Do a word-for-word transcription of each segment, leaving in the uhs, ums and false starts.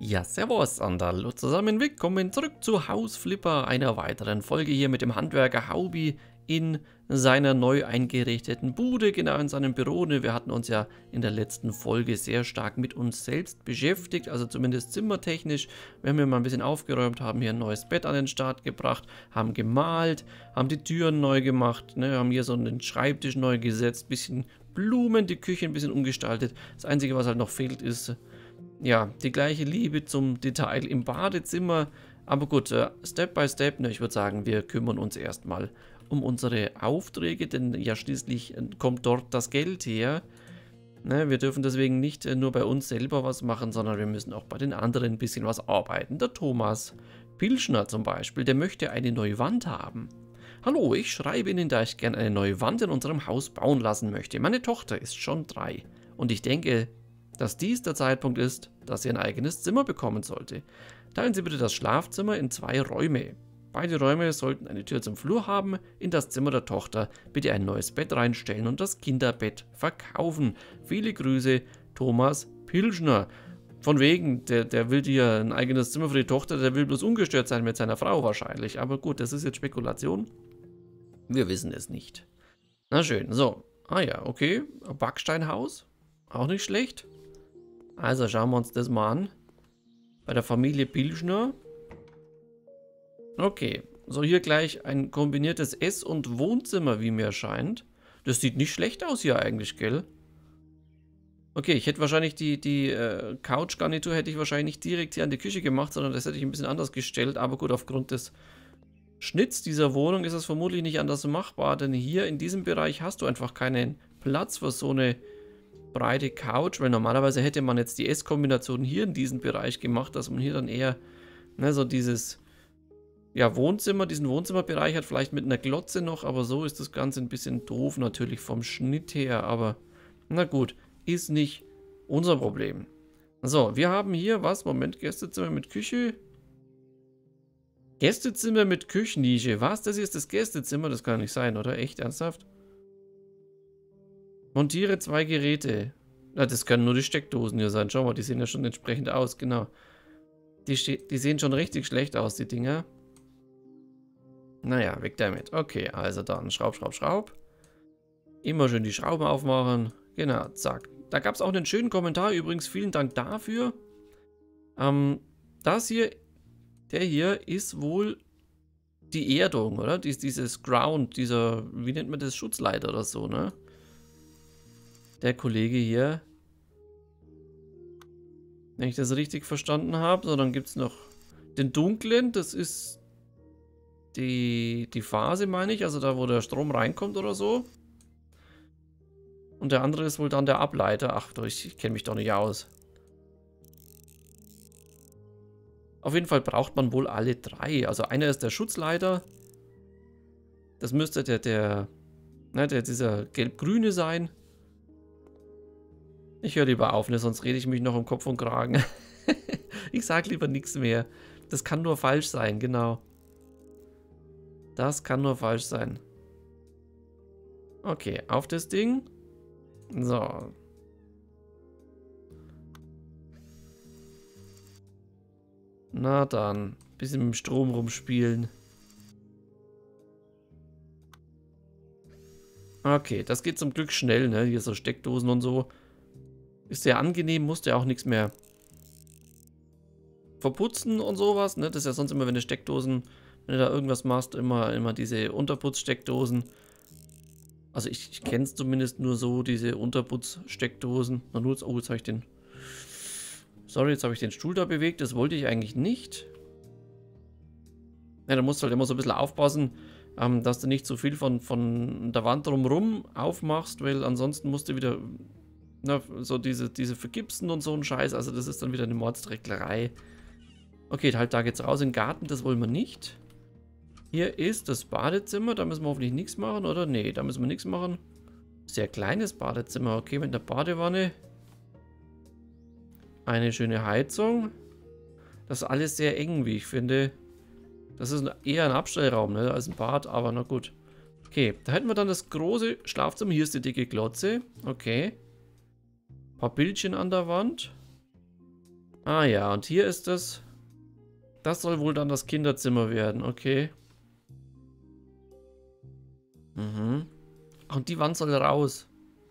Ja, servus und hallo zusammen, willkommen zurück zu Hausflipper, einer weiteren Folge hier mit dem Handwerker Haubi in seiner neu eingerichteten Bude, genau in seinem Büro. Wir hatten uns ja in der letzten Folge sehr stark mit uns selbst beschäftigt, also zumindest zimmertechnisch. Wir haben hier mal ein bisschen aufgeräumt, haben hier ein neues Bett an den Start gebracht, haben gemalt, haben die Türen neu gemacht, ne, haben hier so einen Schreibtisch neu gesetzt, bisschen Blumen, die Küche ein bisschen umgestaltet. Das Einzige, was halt noch fehlt, ist ja, die gleiche Liebe zum Detail im Badezimmer. Aber gut, äh, Step by Step, ne, ich würde sagen, wir kümmern uns erstmal um unsere Aufträge, denn ja schließlich äh, kommt dort das Geld her. Ne, wir dürfen deswegen nicht äh, nur bei uns selber was machen, sondern wir müssen auch bei den anderen ein bisschen was arbeiten. Der Thomas Pilschner zum Beispiel, der möchte eine neue Wand haben. Hallo, ich schreibe Ihnen, da ich gerne eine neue Wand in unserem Haus bauen lassen möchte. Meine Tochter ist schon drei und ich denke, dass dies der Zeitpunkt ist, dass sie ein eigenes Zimmer bekommen sollte. Teilen Sie bitte das Schlafzimmer in zwei Räume. Beide Räume sollten eine Tür zum Flur haben. In das Zimmer der Tochter bitte ein neues Bett reinstellen und das Kinderbett verkaufen. Viele Grüße, Thomas Pilschner. Von wegen, der, der will dir ein eigenes Zimmer für die Tochter, der will bloß ungestört sein mit seiner Frau wahrscheinlich. Aber gut, das ist jetzt Spekulation. Wir wissen es nicht. Na schön, so. Ah ja, okay. Backsteinhaus. Auch nicht schlecht. Also schauen wir uns das mal an. Bei der Familie Pilschner. Okay, so hier gleich ein kombiniertes Ess- und Wohnzimmer, wie mir scheint. Das sieht nicht schlecht aus hier eigentlich, gell? Okay, ich hätte wahrscheinlich die, die äh, Couchgarnitur hätte ich wahrscheinlich nicht direkt hier an die Küche gemacht, sondern das hätte ich ein bisschen anders gestellt. Aber gut, aufgrund des Schnitts dieser Wohnung ist es vermutlich nicht anders machbar, denn hier in diesem Bereich hast du einfach keinen Platz für so eine breite Couch, weil normalerweise hätte man jetzt die Esskombination hier in diesem Bereich gemacht, dass man hier dann eher, ne, so dieses, ja, Wohnzimmer, diesen Wohnzimmerbereich hat, vielleicht mit einer Glotze noch, aber so ist das Ganze ein bisschen doof natürlich vom Schnitt her, aber na gut, ist nicht unser Problem. So, wir haben hier, was, Moment, Gästezimmer mit Küche. Gästezimmer mit Küchennische, was, das hier ist das Gästezimmer, das kann nicht sein, oder? Echt, ernsthaft? Montiere zwei Geräte. Na, das können nur die Steckdosen hier sein. Schau mal, die sehen ja schon entsprechend aus, genau. Die, die sehen schon richtig schlecht aus, die Dinger. Naja, weg damit. Okay, also dann Schraub, Schraub, Schraub. Immer schön die Schrauben aufmachen. Genau, zack. Da gab es auch einen schönen Kommentar übrigens. Vielen Dank dafür. Ähm, das hier, der hier ist wohl die Erdung, oder? Dies, dieses Ground, dieser, wie nennt man das, Schutzleiter oder so, ne? Der Kollege hier, wenn ich das richtig verstanden habe. So, dann gibt es noch den dunklen, das ist die, die Phase, meine ich, also da, wo der Strom reinkommt oder so. Und der andere ist wohl dann der Ableiter. Ach, ich, ich kenne mich doch nicht aus. Auf jeden Fall braucht man wohl alle drei. Also einer ist der Schutzleiter. Das müsste der, der, ne, der dieser gelb-grüne sein. Ich höre lieber auf, ne, sonst rede ich mich noch im Kopf und Kragen. Ich sage lieber nichts mehr. Das kann nur falsch sein, genau. Das kann nur falsch sein. Okay, auf das Ding. So. Na dann, bisschen mit dem Strom rumspielen. Okay, das geht zum Glück schnell, ne? Hier so Steckdosen und so. Ist sehr angenehm, musst ja auch nichts mehr verputzen und sowas, ne? Das ist ja sonst immer, wenn du Steckdosen, wenn du da irgendwas machst, immer, immer diese Unterputzsteckdosen. Also ich, ich kenne es zumindest nur so, diese Unterputzsteckdosen. Na nur, oh, jetzt habe ich den... Sorry, jetzt habe ich den Stuhl da bewegt, das wollte ich eigentlich nicht. Ja, da musst du halt immer so ein bisschen aufpassen, ähm, dass du nicht so viel von, von der Wand drumherum aufmachst, weil ansonsten musst du wieder... Na, so diese, diese Vergipsen und so ein Scheiß, also das ist dann wieder eine Mordsdrecklerei. Okay, halt da geht's raus in den Garten, das wollen wir nicht. Hier ist das Badezimmer, da müssen wir hoffentlich nichts machen, oder? Nee, da müssen wir nichts machen. Sehr kleines Badezimmer, okay, mit einer Badewanne. Eine schöne Heizung. Das ist alles sehr eng, wie ich finde. Das ist eher ein Abstellraum, ne, als ein Bad, aber na gut. Okay, da hätten wir dann das große Schlafzimmer, hier ist die dicke Glotze, okay. Ein paar Bildchen an der Wand. Ah ja, und hier ist es. Das soll wohl dann das Kinderzimmer werden, okay. Mhm. Und die Wand soll raus.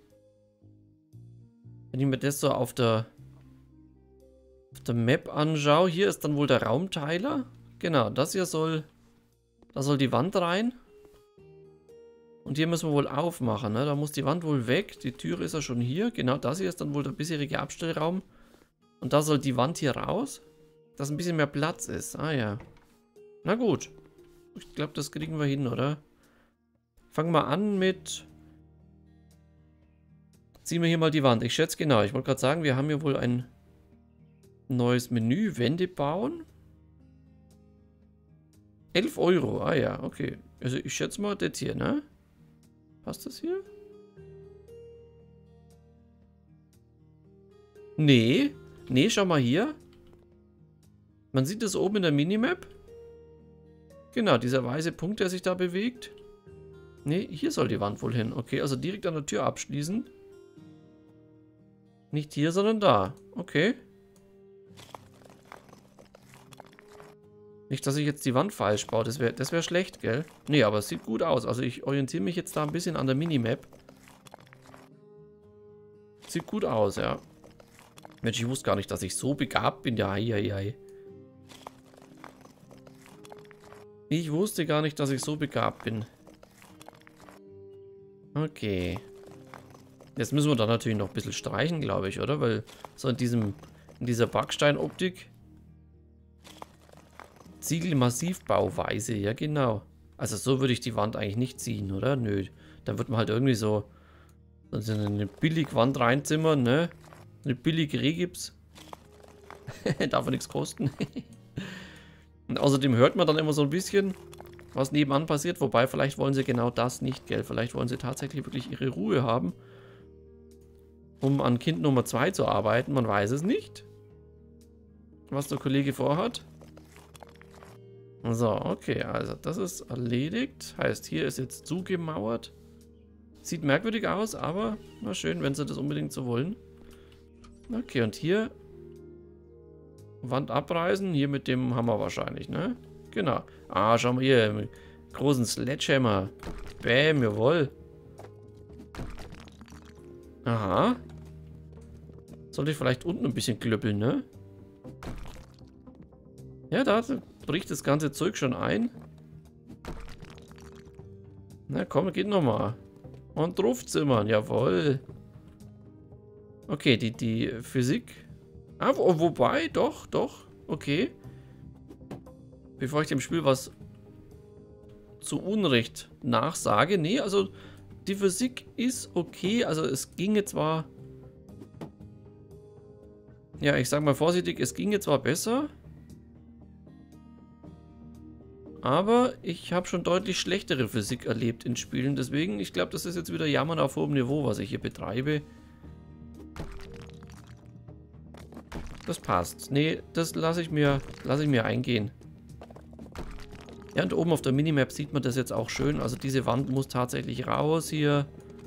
Wenn ich mir das so auf der, auf der Map anschaue, hier ist dann wohl der Raumteiler. Genau, das hier soll, da soll die Wand rein. Und hier müssen wir wohl aufmachen, ne? Da muss die Wand wohl weg. Die Türe ist ja schon hier. Genau, das hier ist dann wohl der bisherige Abstellraum. Und da soll die Wand hier raus, dass ein bisschen mehr Platz ist. Ah ja. Na gut. Ich glaube, das kriegen wir hin, oder? Fangen wir an mit... Ziehen wir hier mal die Wand. Ich schätze genau. Ich wollte gerade sagen, wir haben hier wohl ein neues Menü. Wände bauen. elf Euro. Ah ja, okay. Also ich schätze mal das hier, ne? Passt das hier? Nee. Nee, schau mal hier. Man sieht das oben in der Minimap. Genau, dieser weiße Punkt, der sich da bewegt. Nee, hier soll die Wand wohl hin. Okay, also direkt an der Tür abschließen. Nicht hier, sondern da. Okay. Nicht, dass ich jetzt die Wand falsch baue. Das wäre das wär schlecht, gell? Nee, aber es sieht gut aus. Also ich orientiere mich jetzt da ein bisschen an der Minimap. Sieht gut aus, ja. Mensch, ich wusste gar nicht, dass ich so begabt bin. Ja, hei, hei, hei. Ich wusste gar nicht, dass ich so begabt bin. Okay. Jetzt müssen wir da natürlich noch ein bisschen streichen, glaube ich, oder? Weil so in diesem, in dieser Backsteinoptik... Ziegelmassivbauweise, ja genau. Also so würde ich die Wand eigentlich nicht ziehen, oder? Nö. Dann wird man halt irgendwie so, so eine Billigwand reinzimmern, ne? Eine billige Rehgips. Darf ja nichts kosten. Und außerdem hört man dann immer so ein bisschen, was nebenan passiert. Wobei, vielleicht wollen sie genau das nicht, gell? Vielleicht wollen sie tatsächlich wirklich ihre Ruhe haben, um an Kind Nummer zwei zu arbeiten. Man weiß es nicht, was der Kollege vorhat. So, okay, also das ist erledigt. Heißt, hier ist jetzt zugemauert. Sieht merkwürdig aus, aber na schön, wenn sie das unbedingt so wollen. Okay, und hier Wand abreißen. Hier mit dem Hammer wahrscheinlich, ne? Genau. Ah, schau mal hier, mit großen Sledgehammer. Bäm, jawohl. Aha. Sollte ich vielleicht unten ein bisschen klöppeln, ne? Ja, da bricht das ganze Zeug schon ein. Na komm, geht nochmal. Und draufzimmern, jawohl. Okay, die, die Physik. Ah, wo, wobei, doch, doch, okay. Bevor ich dem Spiel was zu Unrecht nachsage. Nee, also die Physik ist okay. Also es ginge zwar... Ja, ich sag mal vorsichtig, es ginge zwar besser... Aber ich habe schon deutlich schlechtere Physik erlebt in Spielen. Deswegen, ich glaube, das ist jetzt wieder Jammern auf hohem Niveau, was ich hier betreibe. Das passt. Nee, das lasse ich mir, lasse ich mir eingehen. Ja, und oben auf der Minimap sieht man das jetzt auch schön. Also diese Wand muss tatsächlich raus hier.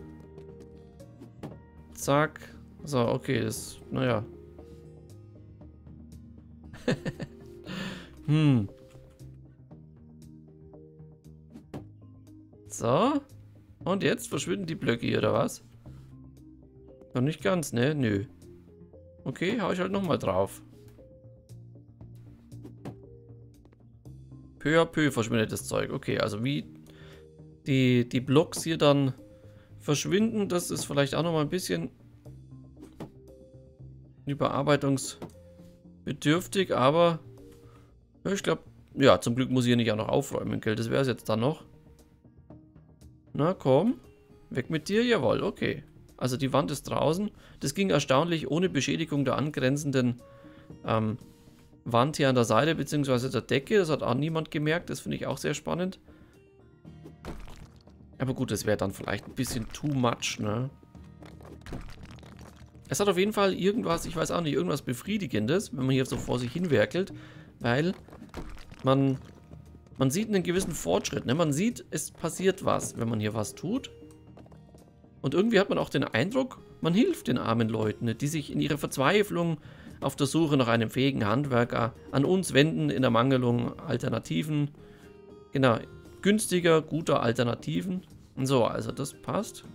Zack. So, okay, das, naja. hm. So. Und jetzt verschwinden die Blöcke hier, oder was? Noch nicht ganz, ne? Nö. Okay, hau ich halt nochmal drauf. Peu à peu verschwindet das Zeug. Okay, also wie die, die Blocks hier dann verschwinden, das ist vielleicht auch nochmal ein bisschen überarbeitungsbedürftig, aber ich glaube, ja, zum Glück muss ich hier nicht auch noch aufräumen, gell? Das wäre es jetzt dann noch. Na komm, weg mit dir, jawohl, okay. Also die Wand ist draußen. Das ging erstaunlich ohne Beschädigung der angrenzenden ähm, Wand hier an der Seite, beziehungsweise der Decke. Das hat auch niemand gemerkt, das finde ich auch sehr spannend. Aber gut, das wäre dann vielleicht ein bisschen too much, ne? Es hat auf jeden Fall irgendwas, ich weiß auch nicht, irgendwas Befriedigendes, wenn man hier so vor sich hin werkelt, weil man... Man sieht einen gewissen Fortschritt, ne? Man sieht, es passiert was, wenn man hier was tut. Und irgendwie hat man auch den Eindruck, man hilft den armen Leuten, ne? Die sich in ihrer Verzweiflung auf der Suche nach einem fähigen Handwerker an uns wenden in der Mangelung Alternativen. Genau, günstiger, guter Alternativen. So, also das passt.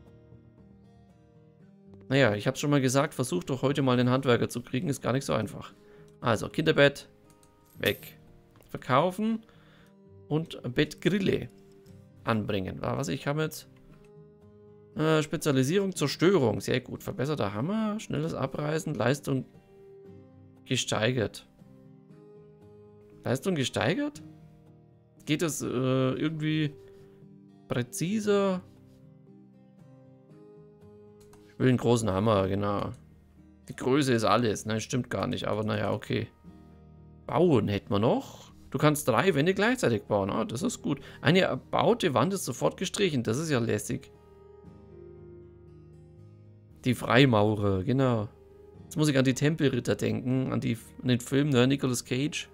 Naja, ich habe schon mal gesagt, versucht doch heute mal den Handwerker zu kriegen, ist gar nicht so einfach. Also, Kinderbett, weg. Verkaufen und Bettgrille anbringen. Was, ich habe jetzt äh, Spezialisierung, Zerstörung, sehr gut. Verbesserter Hammer, schnelles Abreißen, Leistung gesteigert. Leistung gesteigert? Geht das äh, irgendwie präziser? Ich will einen großen Hammer, genau. Die Größe ist alles, ne? Stimmt gar nicht, aber naja, okay. Bauen hätten wir noch. Du kannst drei Wände gleichzeitig bauen. Ah, das ist gut. Eine erbaute Wand ist sofort gestrichen. Das ist ja lässig. Die Freimaurer, genau. Jetzt muss ich an die Tempelritter denken. An, die, an den Film, ne? Nicolas Cage.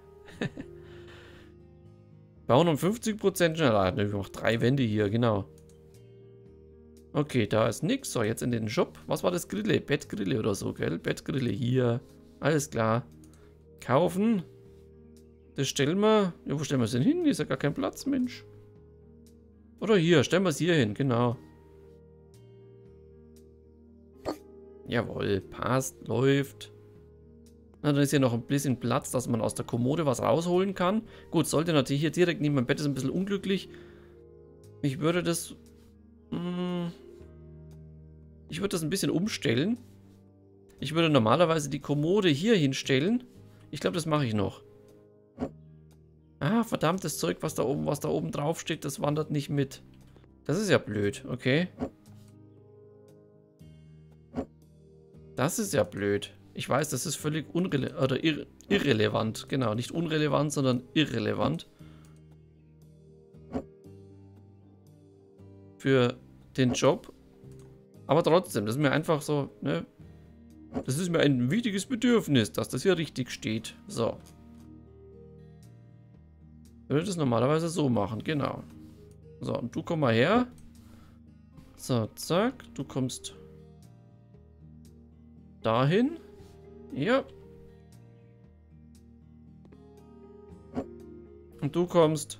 Bauen um fünfzig Prozent schneller. Ich mache drei Wände hier, genau. Okay, da ist nix. So, jetzt in den Shop. Was war das Grille? Bettgrille oder so, gell? Bettgrille hier. Alles klar. Kaufen. Das stellen wir. Ja, wo stellen wir es denn hin? Hier ist ja gar kein Platz, Mensch. Oder hier, stellen wir es hier hin, genau. Jawohl, passt, läuft. Na, dann ist hier noch ein bisschen Platz, dass man aus der Kommode was rausholen kann. Gut, sollte natürlich hier direkt neben meinem Bett, ist ein bisschen unglücklich. Ich würde das... Mh, ich würde das ein bisschen umstellen. Ich würde normalerweise die Kommode hier hinstellen. Ich glaube, das mache ich noch. Ah, verdammtes Zeug, was da oben, was da oben drauf steht, das wandert nicht mit. Das ist ja blöd, okay. Das ist ja blöd. Ich weiß, das ist völlig unrele oder irre irrelevant. Genau, nicht unrelevant, sondern irrelevant. Für den Job. Aber trotzdem, das ist mir einfach so, ne? Das ist mir ein wichtiges Bedürfnis, dass das hier richtig steht. So. Ich würde das normalerweise so machen, genau. So, und du komm mal her. So, zack. Du kommst dahin. Ja. Und du kommst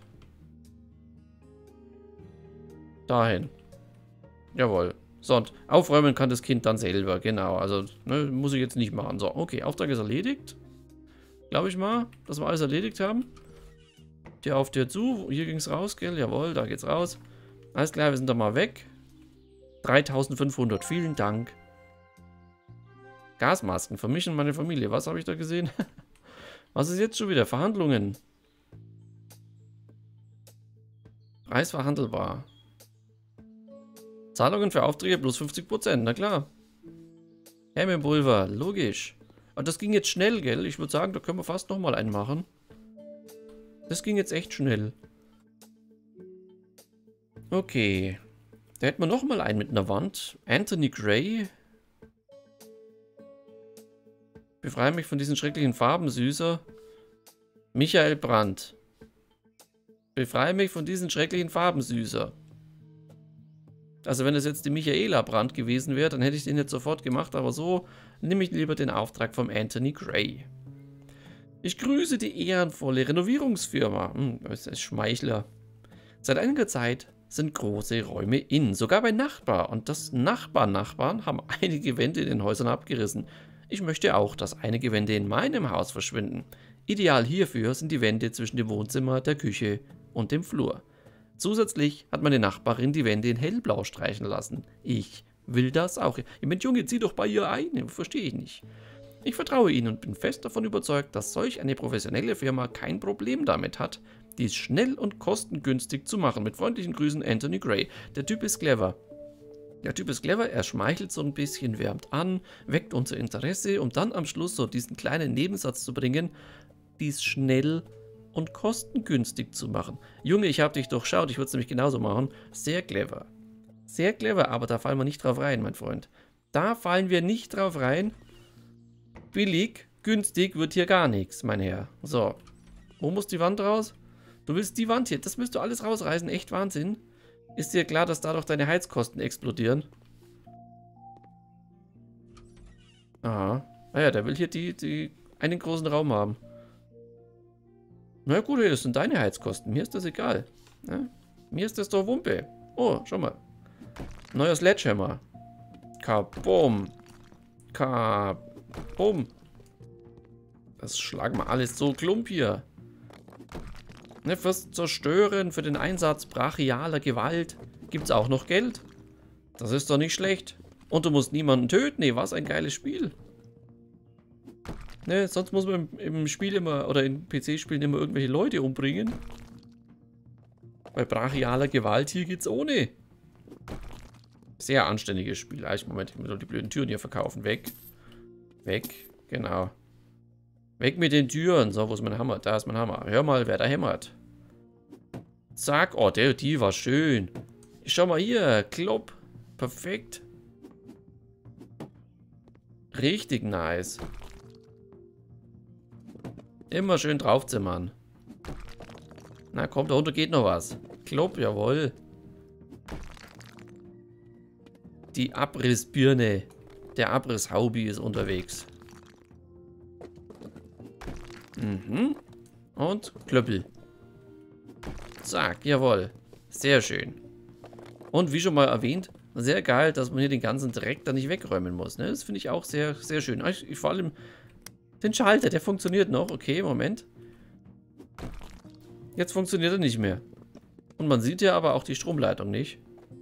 dahin. Jawohl. So, und aufräumen kann das Kind dann selber, genau. Also, ne, muss ich jetzt nicht machen. So, okay, Auftrag ist erledigt. Glaube ich mal, dass wir alles erledigt haben. Tür auf, Tür zu. Hier ging es raus, gell? Jawohl, da geht's raus. Alles klar, wir sind da mal weg. dreitausendfünfhundert, vielen Dank. Gasmasken, vermischen meine Familie. Was habe ich da gesehen? Was ist jetzt schon wieder? Verhandlungen. Preis verhandelbar. Zahlungen für Aufträge plus fünfzig Prozent, na klar. Hemmepulver, logisch. Und das ging jetzt schnell, gell? Ich würde sagen, da können wir fast nochmal einen machen. Das ging jetzt echt schnell. Okay. Da hätten wir nochmal einen mit einer Wand. Anthony Gray. Befreie mich von diesen schrecklichen Farben, Süßer. Michael Brandt. Befreie mich von diesen schrecklichen Farben, Süßer. Also wenn es jetzt die Michaela Brandt gewesen wäre, dann hätte ich den jetzt sofort gemacht, aber so nehme ich lieber den Auftrag vom Anthony Gray. Ich grüße die ehrenvolle Renovierungsfirma. Hm, das ist Schmeichler. Seit einiger Zeit sind große Räume in, sogar bei Nachbar. Und das Nachbarn-Nachbarn haben einige Wände in den Häusern abgerissen. Ich möchte auch, dass einige Wände in meinem Haus verschwinden. Ideal hierfür sind die Wände zwischen dem Wohnzimmer, der Küche und dem Flur. Zusätzlich hat meine Nachbarin die Wände in hellblau streichen lassen. Ich will das auch. Ich meine, Junge, zieh doch bei ihr ein. Verstehe ich nicht. Ich vertraue Ihnen und bin fest davon überzeugt, dass solch eine professionelle Firma kein Problem damit hat, dies schnell und kostengünstig zu machen. Mit freundlichen Grüßen, Anthony Gray. Der Typ ist clever. Der Typ ist clever, er schmeichelt so ein bisschen, wärmt an, weckt unser Interesse, um dann am Schluss so diesen kleinen Nebensatz zu bringen, dies schnell und kostengünstig zu machen. Junge, ich hab dich durchschaut, ich würde es nämlich genauso machen. Sehr clever. Sehr clever, aber da fallen wir nicht drauf rein, mein Freund. Da fallen wir nicht drauf rein. Billig, günstig wird hier gar nichts, mein Herr. So, wo muss die Wand raus? Du willst die Wand hier, das willst du alles rausreißen, echt Wahnsinn. Ist dir klar, dass dadurch deine Heizkosten explodieren? Aha. Naja, der will hier die, die einen großen Raum haben. Na gut, das sind deine Heizkosten. Mir ist das egal. Ja? Mir ist das doch Wumpe. Oh, schau mal. Neuer Sledgehammer. Kabum. Kabum. Das schlagen wir alles so klump hier. Ne, fürs Zerstören, für den Einsatz brachialer Gewalt gibt es auch noch Geld. Das ist doch nicht schlecht. Und du musst niemanden töten. Nee, was ein geiles Spiel. Ne, sonst muss man im, im Spiel immer, oder in P C-Spielen immer irgendwelche Leute umbringen. Bei brachialer Gewalt hier geht's ohne. Sehr anständiges Spiel. Ah, Moment, ich muss doch die blöden Türen hier verkaufen. Weg. Weg, genau. Weg mit den Türen. So, wo ist mein Hammer? Da ist mein Hammer. Hör mal, wer da hämmert. Zack. Oh, der, die war schön. Schau mal hier. Klopp. Perfekt. Richtig nice. Immer schön draufzimmern. Na komm, da unten geht noch was. Klopp, jawohl. Die Abrissbirne. Der Abrisshaubi ist unterwegs. Mhm. Und Klöppel. Zack, jawohl. Sehr schön. Und wie schon mal erwähnt, sehr geil, dass man hier den ganzen Dreck da nicht wegräumen muss. Ne? Das finde ich auch sehr, sehr schön. Ich, ich, vor allem den Schalter, der funktioniert noch. Okay, Moment. Jetzt funktioniert er nicht mehr. Und man sieht ja aber auch die Stromleitung nicht.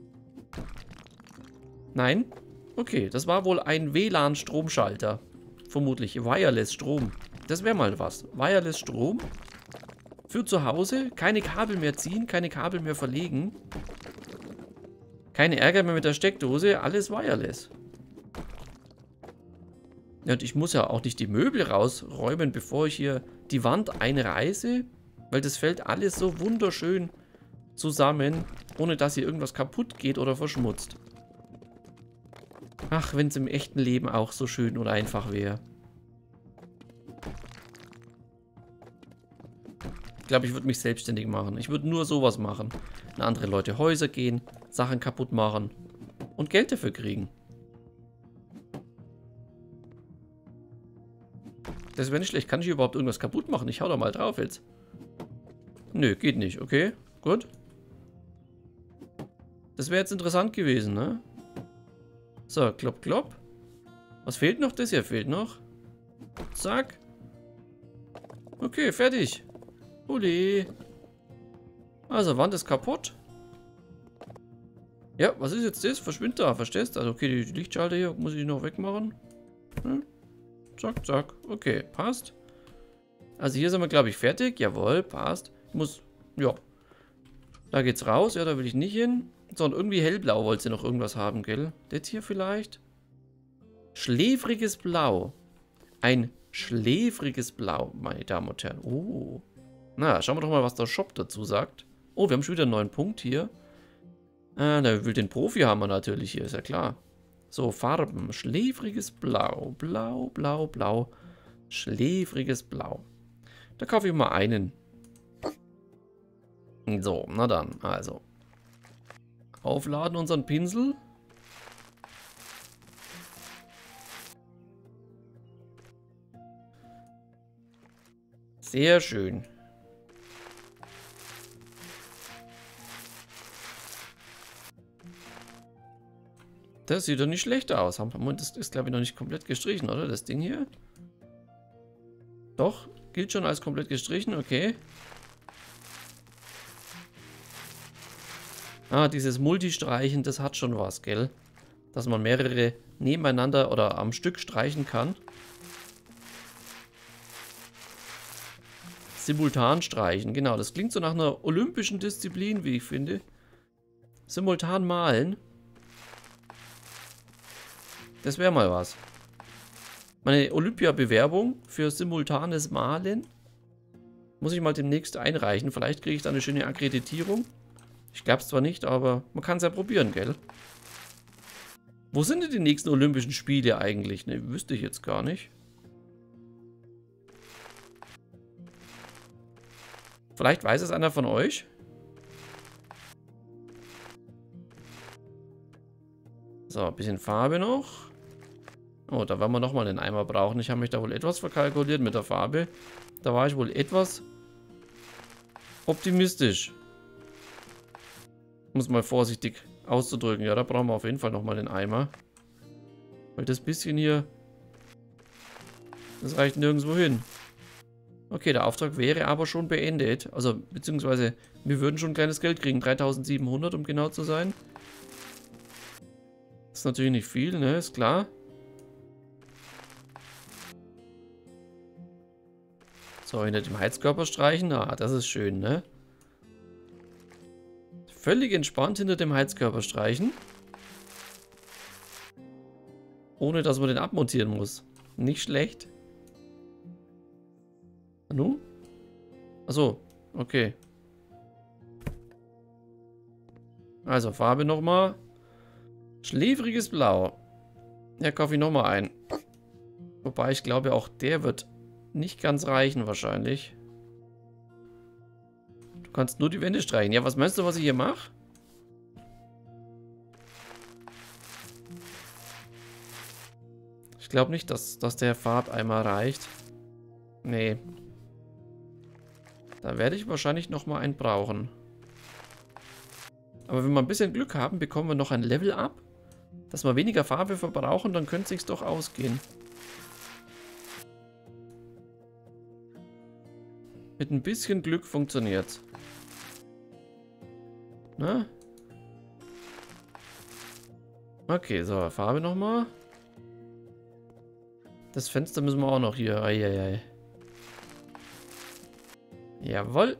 Nein? Okay, das war wohl ein W L A N-Stromschalter. Vermutlich Wireless-Strom. Das wäre mal was. Wireless-Strom. Für zu Hause. Keine Kabel mehr ziehen, keine Kabel mehr verlegen. Keine Ärger mehr mit der Steckdose. Alles wireless. Ja, und ich muss ja auch nicht die Möbel rausräumen, bevor ich hier die Wand einreiße. Weil das fällt alles so wunderschön zusammen, ohne dass hier irgendwas kaputt geht oder verschmutzt. Ach, wenn es im echten Leben auch so schön und einfach wäre. Ich glaube, ich würde mich selbstständig machen. Ich würde nur sowas machen. In andere Leute Häuser gehen, Sachen kaputt machen und Geld dafür kriegen. Das wäre nicht schlecht. Kann ich überhaupt irgendwas kaputt machen? Ich hau da mal drauf jetzt. Nö, geht nicht. Okay, gut. Das wäre jetzt interessant gewesen, ne? So, klopp, klopp. Was fehlt noch? Das hier fehlt noch. Zack. Okay, fertig. Uli. Also, Wand ist kaputt. Ja, was ist jetzt das? Verschwindet da, verstehst du? Also, okay, die Lichtschalter hier muss ich noch wegmachen. Hm? Zack, zack. Okay, passt. Also, hier sind wir, glaube ich, fertig. Jawohl, passt. Ich muss, ja. Da geht's raus. Ja, da will ich nicht hin. Sondern irgendwie hellblau wollte sie noch irgendwas haben, gell? Das hier vielleicht? Schläfriges Blau. Ein schläfriges Blau, meine Damen und Herren. Oh. Na, schauen wir doch mal, was der Shop dazu sagt. Oh, wir haben schon wieder einen neuen Punkt hier. Ah, der will den Profi haben wir natürlich hier, ist ja klar. So, Farben. Schläfriges Blau. Blau, blau, blau. Schläfriges Blau. Da kaufe ich mal einen. So, na dann, also. Aufladen unseren Pinsel. Sehr schön. Das sieht doch nicht schlecht aus. Das ist, glaube ich, noch nicht komplett gestrichen, oder? Das Ding hier. Doch, gilt schon als komplett gestrichen, okay. Ah, dieses Multistreichen, das hat schon was, gell? Dass man mehrere nebeneinander oder am Stück streichen kann. Simultan streichen, genau. Das klingt so nach einer olympischen Disziplin, wie ich finde. Simultan malen. Das wäre mal was. Meine Olympia-Bewerbung für simultanes Malen muss ich mal demnächst einreichen. Vielleicht kriege ich da eine schöne Akkreditierung. Ich glaube es zwar nicht, aber man kann es ja probieren, gell? Wo sind denn die nächsten Olympischen Spiele eigentlich? Ne, wüsste ich jetzt gar nicht. Vielleicht weiß es einer von euch. So, ein bisschen Farbe noch. Oh, da werden wir nochmal den Eimer brauchen. Ich habe mich da wohl etwas verkalkuliert mit der Farbe. Da war ich wohl etwas optimistisch. Muss mal vorsichtig auszudrücken. Ja, da brauchen wir auf jeden Fall nochmal den Eimer. Weil das bisschen hier, das reicht nirgendwo hin. Okay, der Auftrag wäre aber schon beendet. Also, beziehungsweise, wir würden schon ein kleines Geld kriegen. dreitausendsiebenhundert, um genau zu sein. Das ist natürlich nicht viel, ne? Ist klar. So, hinter dem Heizkörper streichen. Ah, das ist schön, ne? Völlig entspannt hinter dem Heizkörper streichen. Ohne, dass man den abmontieren muss. Nicht schlecht. Nu? Achso, okay. Also, Farbe nochmal. Schläfriges Blau. Ja, kaufe ich nochmal ein. Wobei ich glaube, auch der wird nicht ganz reichen wahrscheinlich. Du kannst nur die Wände streichen. Ja, was meinst du, was ich hier mache? Ich glaube nicht, dass, dass der Farbeimer reicht. Nee. Da werde ich wahrscheinlich nochmal einen brauchen. Aber wenn wir ein bisschen Glück haben, bekommen wir noch ein Level up. Dass wir weniger Farbe verbrauchen, dann könnte es sich doch ausgehen. Mit ein bisschen Glück funktioniert's. Na? Okay, so, Farbe nochmal. Das Fenster müssen wir auch noch hier. Eieiei. Jawohl.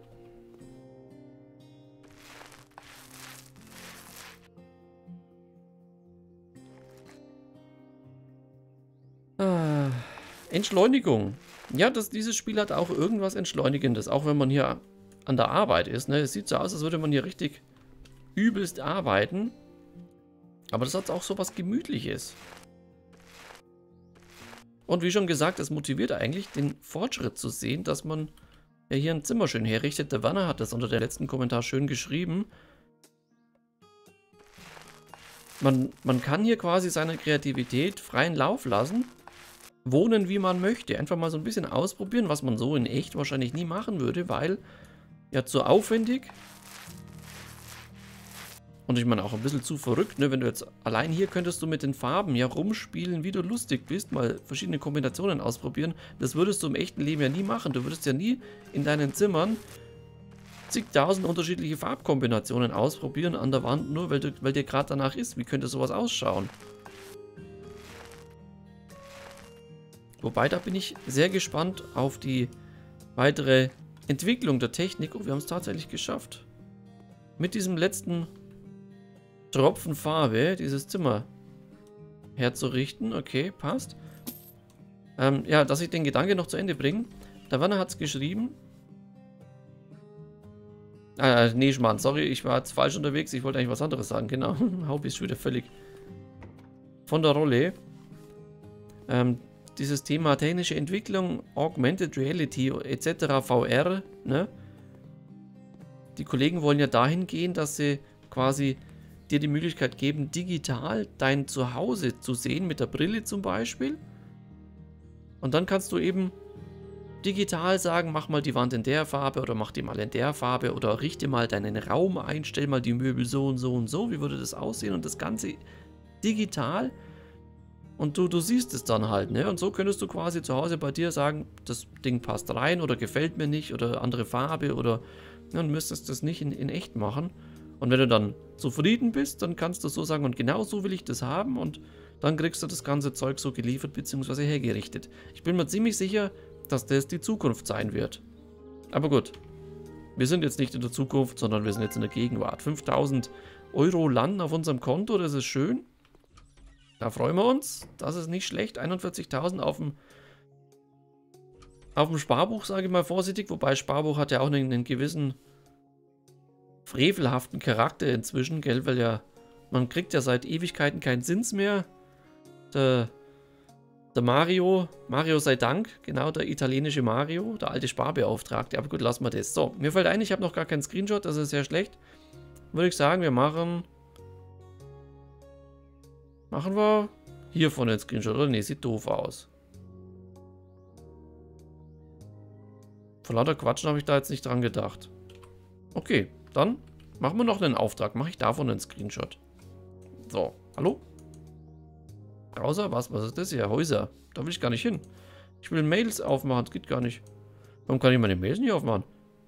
Ah, Entschleunigung. Ja, das, dieses Spiel hat auch irgendwas Entschleunigendes. Auch wenn man hier an der Arbeit ist. Ne? Es sieht so aus, als würde man hier richtig übelst arbeiten. Aber das hat auch so was Gemütliches. Und wie schon gesagt, es motiviert eigentlich, den Fortschritt zu sehen, dass man ja hier ein Zimmer schön herrichtet. Der Werner hat das unter dem letzten Kommentar schön geschrieben. Man, man kann hier quasi seine Kreativität freien Lauf lassen. Wohnen, wie man möchte. Einfach mal so ein bisschen ausprobieren, was man so in echt wahrscheinlich nie machen würde, weil ja zu aufwendig. Und ich meine auch ein bisschen zu verrückt, ne? Wenn du jetzt allein hier könntest du mit den Farben ja rumspielen, wie du lustig bist, mal verschiedene Kombinationen ausprobieren. Das würdest du im echten Leben ja nie machen. Du würdest ja nie in deinen Zimmern zigtausend unterschiedliche Farbkombinationen ausprobieren an der Wand, nur weil, du, weil dir gerade danach ist. Wie könnte sowas ausschauen? Wobei, da bin ich sehr gespannt auf die weitere Entwicklung der Technik. Oh, wir haben es tatsächlich geschafft. Mit diesem letzten Tropfen Farbe dieses Zimmer herzurichten. Okay, passt. Ähm, ja, dass ich den Gedanke noch zu Ende bringe. Der Werner hat es geschrieben. Ah, nee, Schmarrn, sorry, ich war jetzt falsch unterwegs. Ich wollte eigentlich was anderes sagen. Genau, Haubi ist schon wieder völlig von der Rolle. Ähm, dieses Thema technische Entwicklung, Augmented Reality et cetera, V R, ne? Die Kollegen wollen ja dahin gehen, dass sie quasi dir die Möglichkeit geben, digital dein Zuhause zu sehen, mit der Brille zum Beispiel. Und dann kannst du eben digital sagen, mach mal die Wand in der Farbe oder mach die mal in der Farbe oder richte mal deinen Raum ein, stell mal die Möbel so und so und so, wie würde das aussehen und das Ganze digital. Und du, du siehst es dann halt, ne? Und so könntest du quasi zu Hause bei dir sagen, das Ding passt rein oder gefällt mir nicht oder andere Farbe oder, ne, und müsstest das nicht in, in echt machen. Und wenn du dann zufrieden bist, dann kannst du so sagen, und genau so will ich das haben und dann kriegst du das ganze Zeug so geliefert bzw. hergerichtet. Ich bin mir ziemlich sicher, dass das die Zukunft sein wird. Aber gut, wir sind jetzt nicht in der Zukunft, sondern wir sind jetzt in der Gegenwart. fünftausend Euro landen auf unserem Konto, das ist schön. Da freuen wir uns. Das ist nicht schlecht. einundvierzigtausend auf dem auf dem Sparbuch, sage ich mal vorsichtig. Wobei Sparbuch hat ja auch einen, einen gewissen frevelhaften Charakter inzwischen, gell? Weil ja, man kriegt ja seit Ewigkeiten keinen Zins mehr. Der, der Mario, Mario sei Dank, genau, der italienische Mario, der alte Sparbeauftragte. Aber gut, lassen wir das. So, mir fällt ein, ich habe noch gar keinen Screenshot, das ist sehr schlecht. Würde ich sagen, wir machen... Machen wir Hier vorne ein Screenshot, oder? Ne, sieht doof aus. Vor lauter Quatschen habe ich da jetzt nicht dran gedacht. Okay, dann machen wir noch einen Auftrag. Mache ich davon einen Screenshot. So, hallo? Browser, was? Was ist das hier? Häuser. Da will ich gar nicht hin. Ich will Mails aufmachen, das geht gar nicht. Warum kann ich meine Mails nicht aufmachen?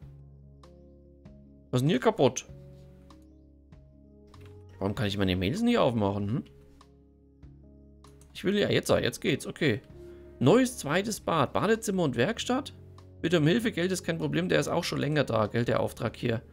Was ist denn hier kaputt? Warum kann ich meine Mails nicht aufmachen? Hm? Ich will ja jetzt, jetzt geht's, okay. Neues zweites Bad, Badezimmer und Werkstatt? Bitte um Hilfe, Geld ist kein Problem, der ist auch schon länger da, Geld, der Auftrag hier.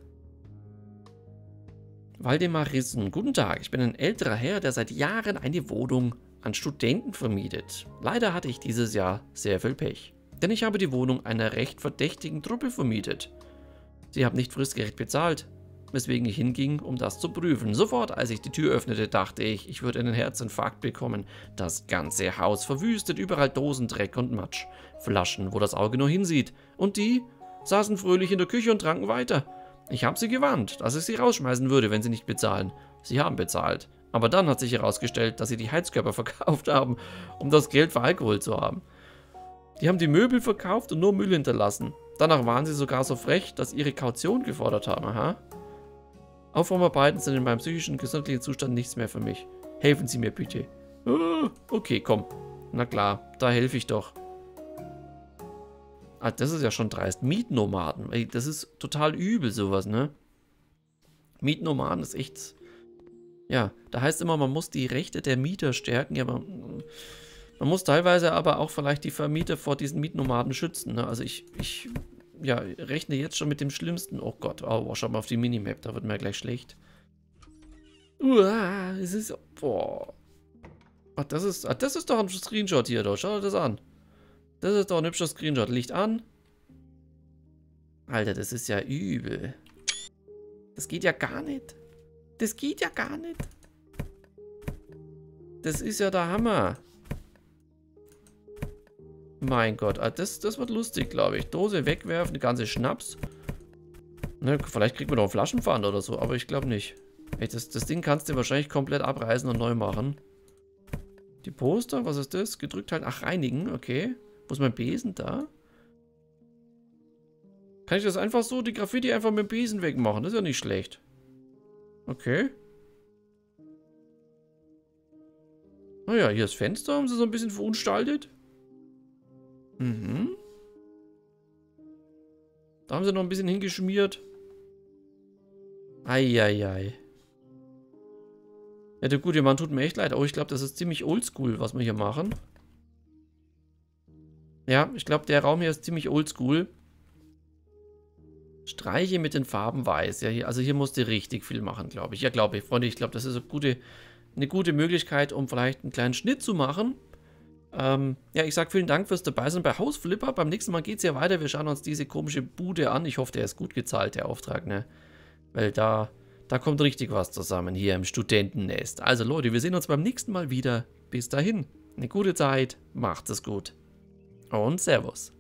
Waldemar Rissen, guten Tag, ich bin ein älterer Herr, der seit Jahren eine Wohnung an Studenten vermietet. Leider hatte ich dieses Jahr sehr viel Pech, denn ich habe die Wohnung einer recht verdächtigen Truppe vermietet. Sie haben nicht fristgerecht bezahlt, weswegen ich hinging, um das zu prüfen. Sofort, als ich die Tür öffnete, dachte ich, ich würde einen Herzinfarkt bekommen. Das ganze Haus verwüstet, überall Dosen, Dreck und Matsch. Flaschen, wo das Auge nur hinsieht. Und die saßen fröhlich in der Küche und tranken weiter. Ich habe sie gewarnt, dass ich sie rausschmeißen würde, wenn sie nicht bezahlen. Sie haben bezahlt. Aber dann hat sich herausgestellt, dass sie die Heizkörper verkauft haben, um das Geld für Alkohol zu haben. Die haben die Möbel verkauft und nur Müll hinterlassen. Danach waren sie sogar so frech, dass ihre Kaution gefordert haben. Aha. Aufräumarbeiten sind in meinem psychischen, gesundheitlichen Zustand nichts mehr für mich. Helfen Sie mir bitte. Oh, okay, komm. Na klar, da helfe ich doch. Ah, das ist ja schon dreist. Mietnomaden. Ey, das ist total übel, sowas, ne? Mietnomaden ist echt... Ja, da heißt immer, man muss die Rechte der Mieter stärken. Ja, man, man muss teilweise aber auch vielleicht die Vermieter vor diesen Mietnomaden schützen, ne? Also ich... ich ja, rechne jetzt schon mit dem Schlimmsten. Oh Gott, oh, schau mal auf die Minimap, da wird mir gleich schlecht. Uah, es ist... Boah. Ach, das ist, ach, das ist doch ein Screenshot hier, doch. Schau dir das an. Das ist doch ein hübscher Screenshot. Licht an. Alter, das ist ja übel. Das geht ja gar nicht. Das geht ja gar nicht. Das ist ja der Hammer. Mein Gott, das, das wird lustig, glaube ich. Dose wegwerfen, die ganze Schnaps. Ne, vielleicht kriegt man noch einen Flaschenpfand oder so, aber ich glaube nicht. Ey, das, das Ding kannst du wahrscheinlich komplett abreißen und neu machen. Die Poster, was ist das? Gedrückt halt, ach, reinigen, okay. Wo ist mein Besen da? Kann ich das einfach so, die Graffiti einfach mit dem Besen wegmachen? Das ist ja nicht schlecht. Okay. Naja, hier ist Fenster, haben sie so ein bisschen verunstaltet. Mhm. Da haben sie noch ein bisschen hingeschmiert. Eieiei. Ja, der gute Mann tut mir echt leid. Oh, ich glaube, das ist ziemlich oldschool, was wir hier machen. Ja, ich glaube, der Raum hier ist ziemlich oldschool. Streiche mit den Farben weiß. Ja, hier, also hier musst du richtig viel machen, glaube ich. Ja, glaube ich, Freunde, ich glaube, das ist eine gute, eine gute Möglichkeit, um vielleicht einen kleinen Schnitt zu machen. Ähm, ja, ich sage vielen Dank fürs Dabeisein bei Hausflipper. Beim nächsten Mal geht es ja weiter. Wir schauen uns diese komische Bude an. Ich hoffe, der ist gut gezahlt, der Auftrag, ne? Weil da, da kommt richtig was zusammen hier im Studentennest. Also Leute, wir sehen uns beim nächsten Mal wieder. Bis dahin, eine gute Zeit, macht es gut und Servus.